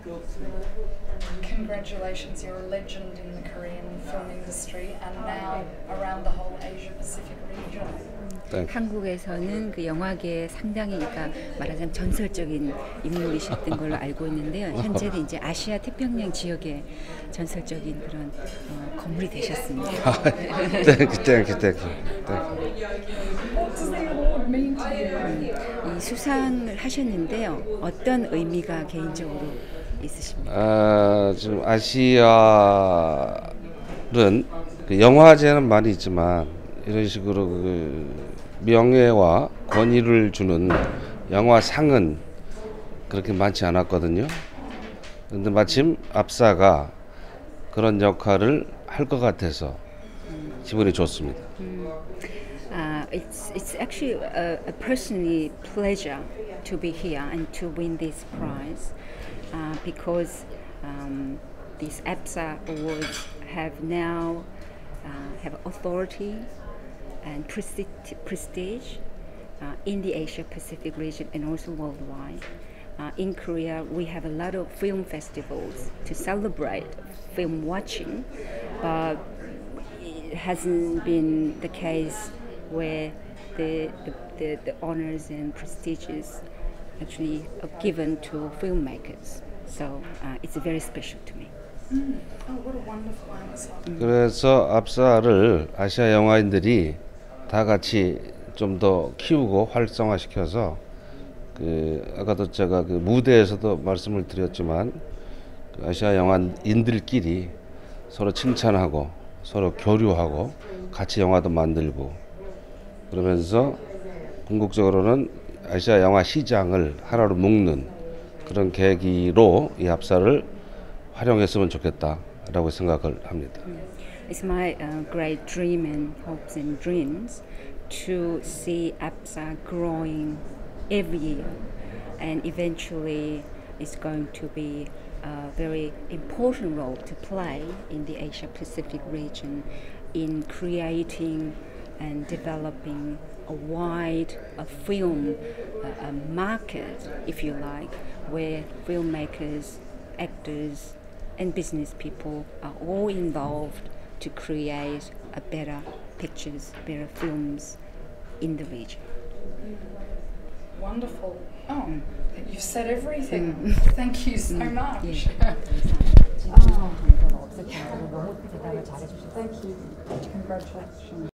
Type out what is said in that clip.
Congratulations, you're a legend in the Korean film industry and now around the whole Asia Pacific region. 한국에서는 그 영화계에 상당히 그러니까 말하자면 전설적인 인물이셨던 걸로 알고 있는데요. 현재는 이제 아시아 태평양 지역의 전설적인 그런 건물이 되셨습니다. Thank you. What does the award mean to you? 이 수상을 하셨는데요. 어떤 의미가 개인적으로 있으십니까? 지금 아시아는 그 영화제는 많이 있지만 이런 식으로 그 명예와 권위를 주는 영화상은 그렇게 많지 않았거든요. 근데 마침 압사가 그런 역할을 할 것 같아서 기분이 좋습니다. It's actually a personally pleasure to be here and to win this prize because these APSA awards have now have authority and prestige in the Asia Pacific region and also worldwide. In Korea, we have a lot of film festivals to celebrate film watching, but it hasn't been the case where the honors and prestiges actually are given to filmmakers. So it's very special to me. Oh, what a wonderful answer. 그래서 압사를 아시아 영화인들이 다 같이 좀 더 키우고 활성화시켜서 그 아까도 제가 그 무대에서도 말씀을 드렸지만 그 아시아 영화인들끼리 서로 칭찬하고 서로 교류하고 같이 영화도 만들고 그러면서 궁극적으로는 아시아 영화 시장을 하나로 묶는 그런 계기로 이 압사를 활용했으면 좋겠다라고 생각을 합니다. It's my great dream and hopes and dreams to see APSA growing every year, and eventually it's going to be a very important role to play in the Asia Pacific region in creating and developing a wide film market, if you like, where filmmakers, actors, and business people are all involved to create a better pictures, better films in the region. Wonderful. Oh, you've said everything. Thank you so much. 감사합니다. Thank you. Congratulations.